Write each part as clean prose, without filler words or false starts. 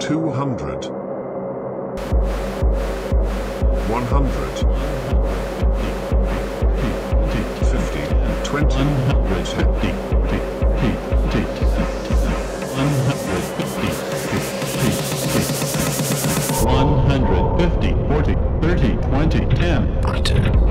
200, 100, 50, 20, 150, 40, 30, 20, 10. 42.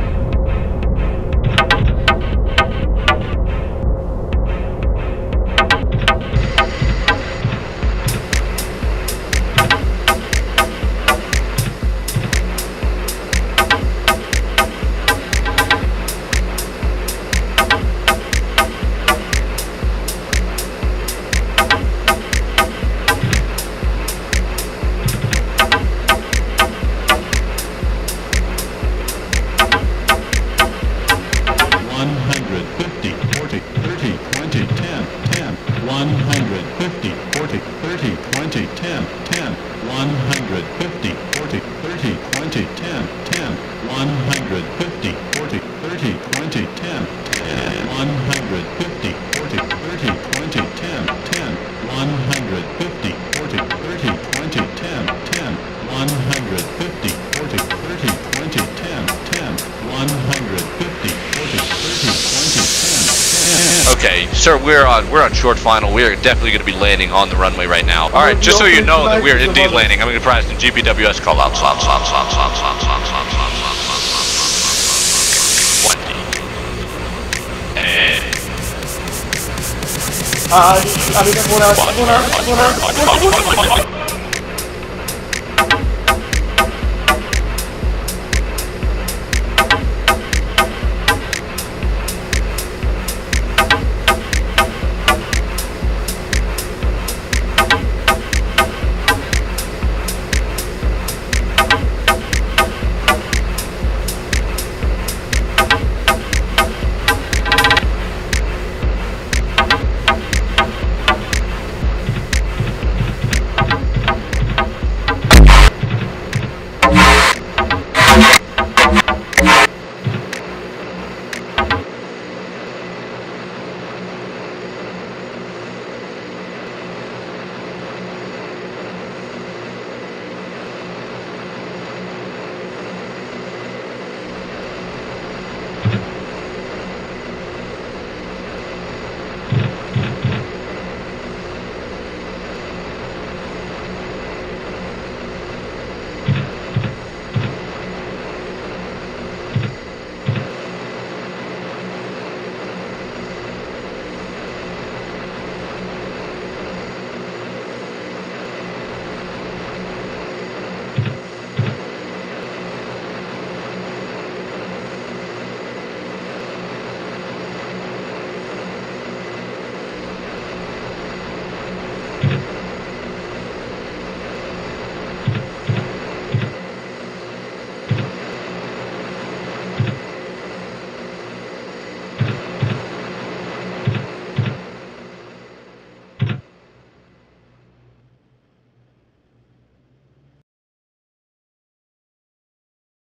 Okay, sir, we're on short final. We are definitely going to be landing on the runway right now. All right, just so you know that we are indeed landing. I'm going to provide some GPWS call outs. 20.